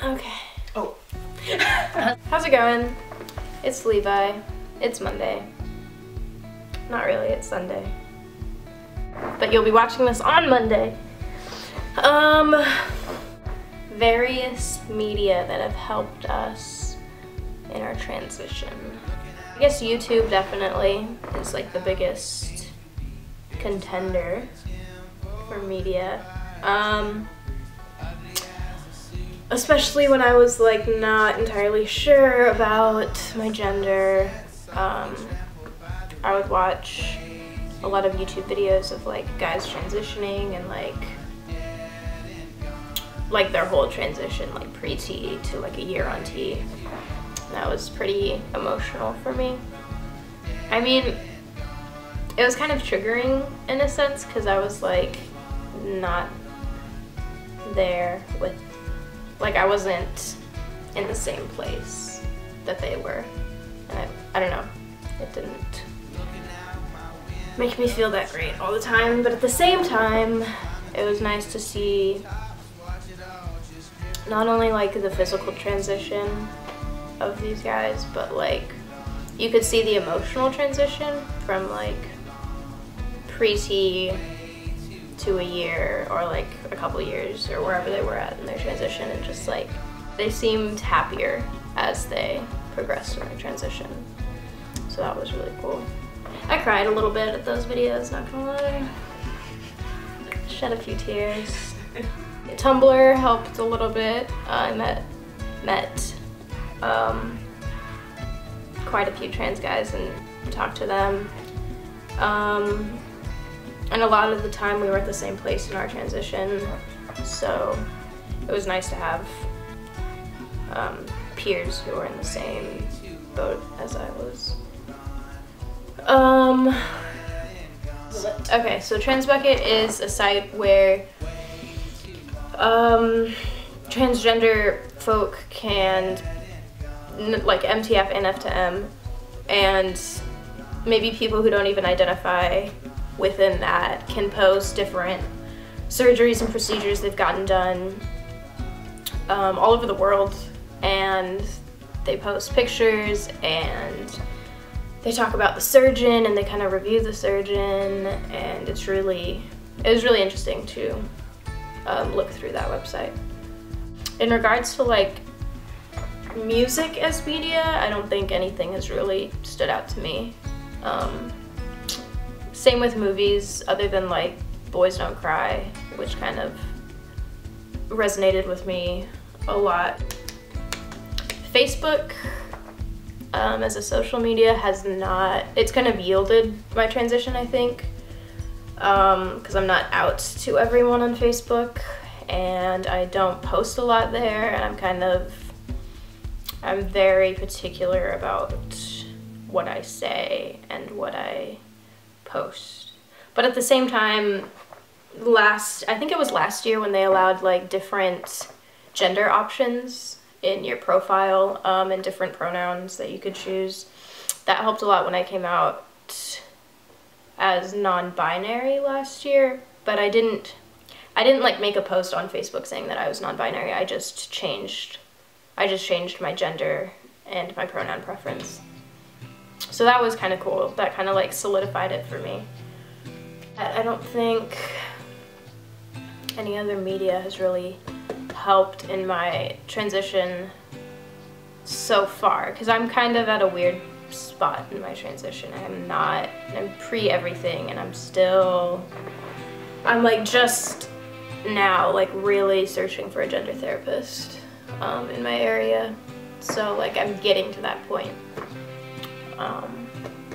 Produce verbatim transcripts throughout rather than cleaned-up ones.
Okay. Oh. How's it going? It's Levi. It's Monday. Not really, it's Sunday. But you'll be watching this on Monday. Um, various media that have helped us in our transition. I guess YouTube definitely is like the biggest contender for media. Um, especially when I was like not entirely sure about my gender. Um, I would watch a lot of YouTube videos of like guys transitioning and like like their whole transition, like pre-T to like a year on T. That was pretty emotional for me. I mean, it was kind of triggering in a sense because I was like not there with, like I wasn't in the same place that they were. And I, I don't know, it didn't make me feel that great all the time, but at the same time, it was nice to see not only like the physical transition of these guys, but like you could see the emotional transition from like pre-T to a year or like a couple years or wherever they were at in their transition, and just like they seemed happier as they progressed in their transition. So that was really cool. I cried a little bit at those videos, not gonna lie. Shed a few tears. Tumblr helped a little bit. Uh, I met met um, quite a few trans guys and talked to them. Um, and a lot of the time we were at the same place in our transition, so it was nice to have um, peers who were in the same boat as I was. Um, okay, so TransBucket is a site where um, transgender folk can like M T F and F to M, and maybe people who don't even identify within that can post different surgeries and procedures they've gotten done um, all over the world, and they post pictures and they talk about the surgeon and they kind of review the surgeon, and it's really, it was really interesting to um, look through that website. In regards to like music as media, I don't think anything has really stood out to me. Um, same with movies, other than like Boys Don't Cry, which kind of resonated with me a lot. Facebook um, as a social media has not, it's kind of yielded my transition, I think, because um, I'm not out to everyone on Facebook and I don't post a lot there, and I'm kind of, I'm very particular about what I say and what I post. But at the same time, last, I think it was last year when they allowed like different gender options in your profile um, and different pronouns that you could choose. That helped a lot when I came out as non-binary last year, but I didn't, I didn't like make a post on Facebook saying that I was non-binary. I just changed, I just changed my gender and my pronoun preference. So that was kind of cool. That kind of like solidified it for me. I don't think any other media has really helped in my transition so far, because I'm kind of at a weird spot in my transition. I'm not, I'm pre-everything, and I'm still, I'm like just now like really searching for a gender therapist um, in my area. So like I'm getting to that point. Um,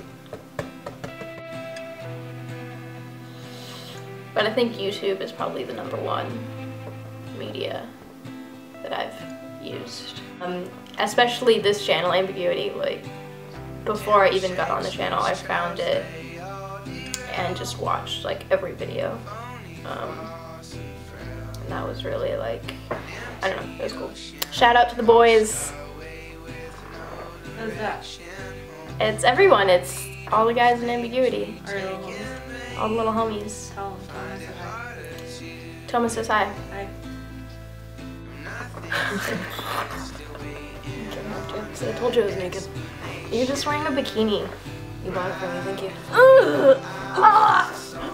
but I think YouTube is probably the number one media that I've used. Um, especially this channel, Ambiguity, like before I even got on the channel, I found it and just watched like every video. Um, and that was really like, I don't know, it was cool. Shout out to the boys. Who's that? It's everyone, it's all the guys in Ambiguity. Our little homies. All the little homies. Tell them, tell them I said hi. Thomas says hi. Hi. See, I told you I was naked. You're just wearing a bikini. You bought it for me, thank you. Ugh. Ah.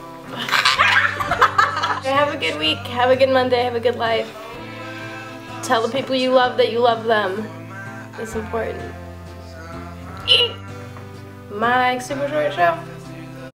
Have a good week, have a good Monday, have a good life. Tell the people you love that you love them. It's important. Eat. My super short show.